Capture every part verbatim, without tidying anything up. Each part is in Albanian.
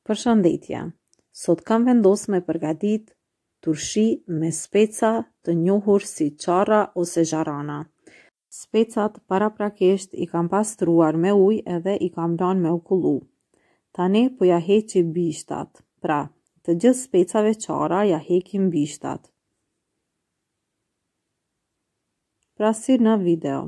Përshëndetje, sot kam vendosur me përgatit turshi me speca të njohur si çarra ose zharana. Specat paraprakisht i kam pastruar me ujë edhe i kam lënë me u kullu. Tani po ja heqi bishtat, pra të gjithë specave çarra ja heqim bishtat. Pra si në video.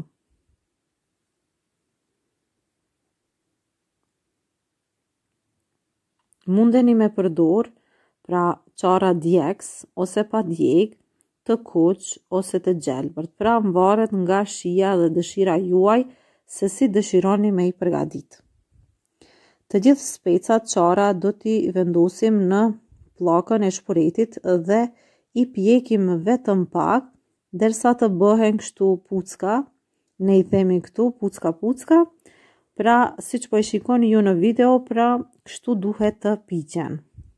Mundeni me përdor, pra çarra djegës ose pa djegë, të kuq ose të gjelbërt, pra varet nga shija dhe dëshira juaj se si dëshironi me i përgatit. Të gjithë specat çarra do t'i vendosim në pllakën e shporetit dhe i pjekim vetëm pak derisa të bëhen kështu pucka, ne i themi këtu pucka pucka. Pra, si që po e shikoni ju në video, pra kështu duhet të piqen.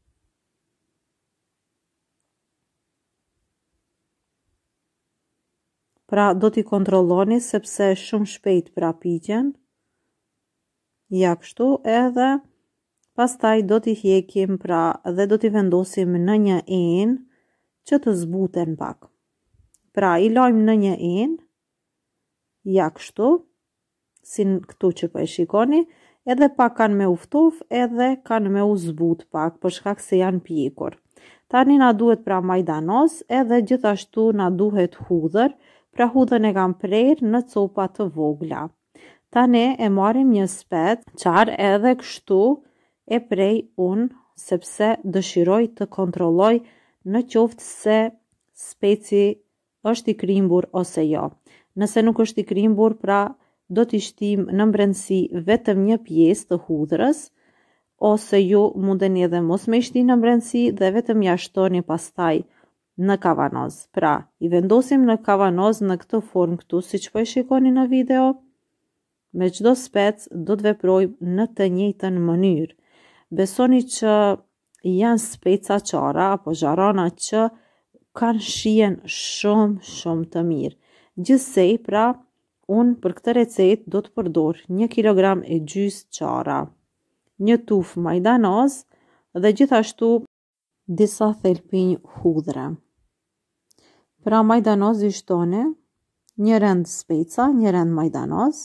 Pra, do t'i kontrolloni sepse shumë shpejt pra piqen. Ja kështu edhe pastaj do t'i hekim pra dhe do t'i vendosim në një enë që të zbuten pak. Pra, i lajmë në një enë, ja kështu. Si këtu që po e shikoni, edhe pak kanë me uftuf, edhe kanë me u zbut pak, për shkak se janë pjekur. Tani na duhet pra majdanoz, edhe gjithashtu na duhet hudhër, pra hudhën e kam prerë në copa të vogla. Tani e marrim një spec, qarë edhe kështu e prej unë, sepse dëshiroj të kontrolloj në qoftë se speci është i krimbur ose jo. Nëse nuk është i krimbur, pra do t'i shtim në brendësi vetëm një pjesë të hudhrës, ose ju mundeni edhe mos me shti në brendësi dhe vetëm ja shtoni pastaj në kavanoz. Pra, i vendosim në kavanoz në këtë formë këtu, si që po e shikoni në video, me çdo spec do të veprojmë në të njëjtën mënyrë. Besoni që janë speca çarra apo zharana që kanë shijen shumë shumë të mirë. Gjithsej, pra, unë për këtë recet do të përdor një kilogram e gjys çarra, një tuf majdanoz dhe gjithashtu disa thelpinj hudhre. Pra majdanoz i shtoni, një rend speca, një rend majdanoz.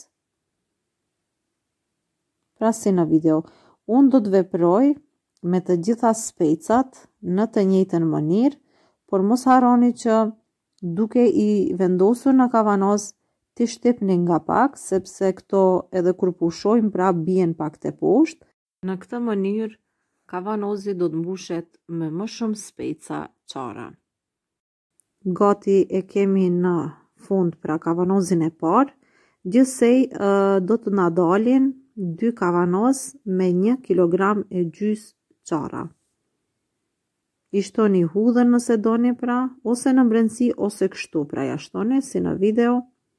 Pra si në video, unë do të veproj me të gjitha specat në të njëjtën mënyrë, por mos harroni që duke i vendosur në kavanoz ti shtypni nga pak, sepse këto edhe kur pushojmë pra bien pak të poshtë. Në këtë mënyrë, kavanozi do të mbushet me më shumë speca çarra. Gati e kemi në fund pra kavanozin e parë, gjithsej do të na dalin dy kavanoz me një kilogram e gjys çarra. I shtoni hudhën nëse doni pra, ose në brendësi ose kështu pra ja shtoni si në video.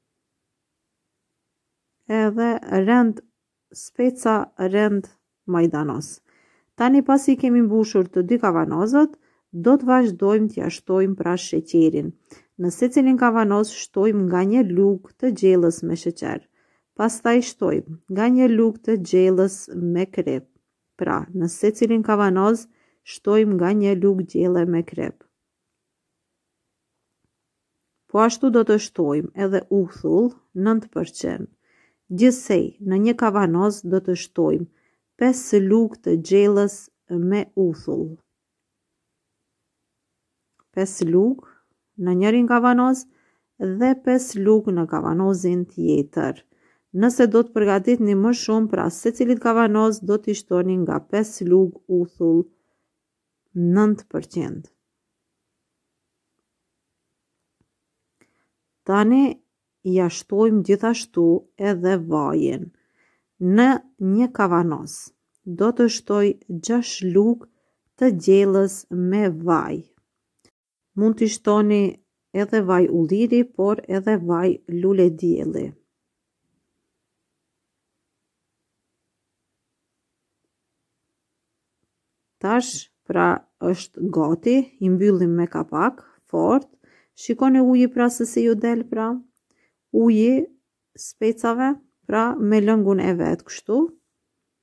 Edhe rend speca, rend majdanoz. Tani pasi kemi mbushur të dy kavanozët, do të vazhdojmë t'ja shtojmë pra sheqerin. Në secilin kavanoz shtojmë nga një lugë të gjellës me sheqer. Pastaj shtojmë nga një lugë të gjellës me krep. Pra, në secilin kavanoz shtojmë nga një lugë gjelle me krep. Po ashtu do të shtojmë edhe uthull nëntë përqind. Gjithsej, në një kavanoz do të shtojmë pesë lugë të gjellës me uthull. pesë lugë në njërin kavanoz dhe pesë lugë në kavanozin tjetër. Nëse do të përgatitni më shumë, pra secilit kavanoz do t'i shtoni nga pesë lugë uthull nëntë përqind. Tani ja shtojmë gjithashtu edhe vajin. Në një kavanoz do të shtoj gjashtë lugë të gjellës me vaj. Mund t'i shtoni edhe vaj ulliri, por edhe vaj lule dielli. Tash, pra është gati, i mbyllim me kapak fort. Shikoni uji pra se si ju del pra. Uji specave, pra me lëngun e vetë kështu.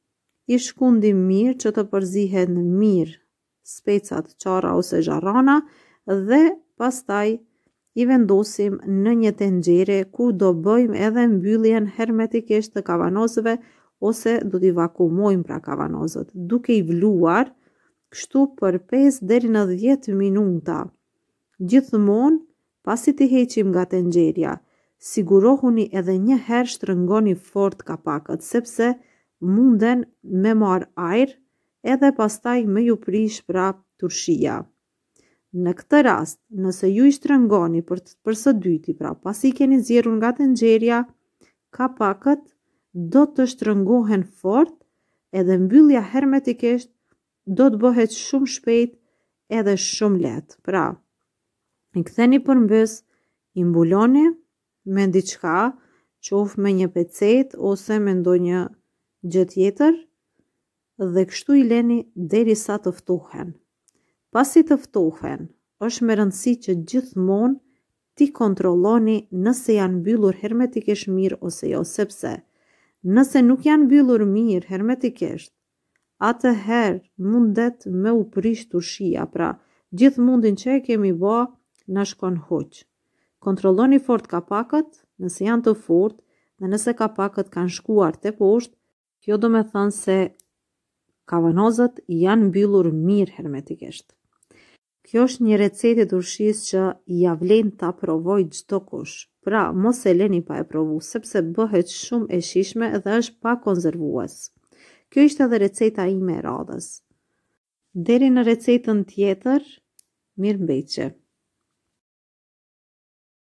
i shkundi mirë që të përzihen mirë specat, çarra ose zharrana dhe pastaj i vendosim në një tenxhere ku do bëjmë edhe mbylljen hermetikisht të kavanozëve ose do t'i vakumojmë pra kavanozët, duke i vluar kështu për pesë deri në dhjetë minuta. Gjithmonë, pasi t'i heqim nga tenxherja, sigurohuni edhe një herë shtrëngoni fort kapakët, sepse munden me marr ajër edhe pastaj me ju prish prap turshia. Në këtë rast, nëse ju i shtrëngoni për, për së dyti, pra pasi keni zjerur nga tenxherja, kapakët do të shtrëngohen fort edhe mbyllja hermetikisht do të bëhet shumë shpejt edhe shumë lehtë. Pra, i ktheni përmbys, i mbuloni me diçka, qoftë me një pecet ose me ndonjë gjë tjetër dhe kështu i leni derisa të ftohen. Pasi të ftohen, është me rëndësi që gjithmonë ti kontrolloni nëse janë mbyllur hermetikisht mirë ose jo, sepse nëse nuk janë mbyllur mirë hermetikisht, atëherë mundet me u prish turshia, pra gjithë mundin që e kemi bë na shkon hoq. Kontrolloni fort kapakët, nëse janë të fortë dhe nëse kapakët kanë shkuar te poshtë, kjo do me thënë se kavanozët janë mbyllur mirë hermetikisht. Kjo është një recetë e turshis që ja vlen ta provoj çdo kush. Pra, mos e leni pa e provu, sepse bëhet shumë e shijshme dhe është pa konzervues. Kjo ishte edhe receta ime e radhës. Deri në recetën tjetër, mirëmbëjtje.